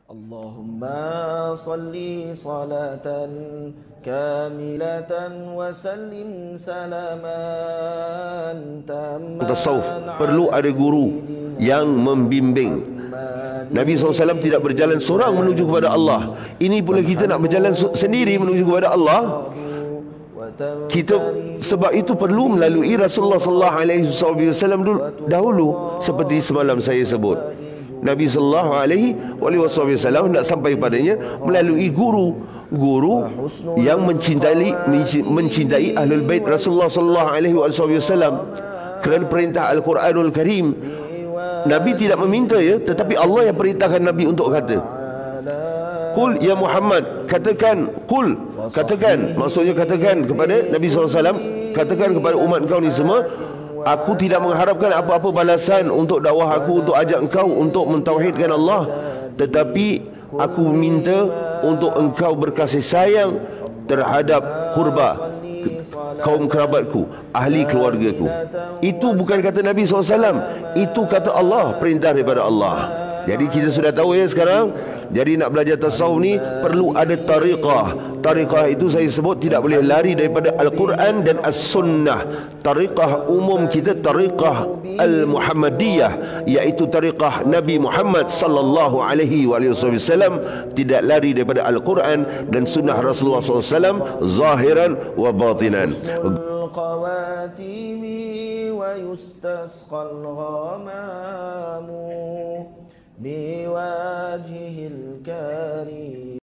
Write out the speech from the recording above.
Allahumma salli salatan kamilatan wa sallim salaman tamman. Tasawuf perlu ada guru yang membimbing. Nabi SAW tidak berjalan seorang menuju kepada Allah. Ini pula kita nak berjalan sendiri menuju kepada Allah. Kita sebab itu perlu melalui Rasulullah SAW dahulu, seperti semalam saya sebut. Nabi SAW nak sampai padanya melalui guru yang mencintai ahlul bait Rasulullah SAW. Kerana perintah Al-Quranul Karim, Nabi tidak meminta tetapi Allah yang perintahkan Nabi untuk kata, Qul ya Muhammad, katakan, maksudnya katakan kepada Nabi SAW, katakan kepada umat kau ni semua, aku tidak mengharapkan apa-apa balasan untuk dakwah aku, untuk ajak engkau untuk mentauhidkan Allah, tetapi aku minta untuk engkau berkasih sayang terhadap kurba, kaum kerabatku, ahli keluargaku. Itu bukan kata Nabi SAW, itu kata Allah, perintah daripada Allah. Jadi kita sudah tahu sekarang. Jadi nak belajar tasawuf ni perlu ada tariqah. Tariqah itu saya sebut tidak boleh lari daripada Al-Quran dan As-Sunnah. Tariqah umum kita tariqah Al-Muhammadiyah, iaitu tariqah Nabi Muhammad sallallahu alaihi wasallam, tidak lari daripada Al-Quran dan Sunnah Rasulullah SAW zahiran wa batinan. بوجهه الكريم.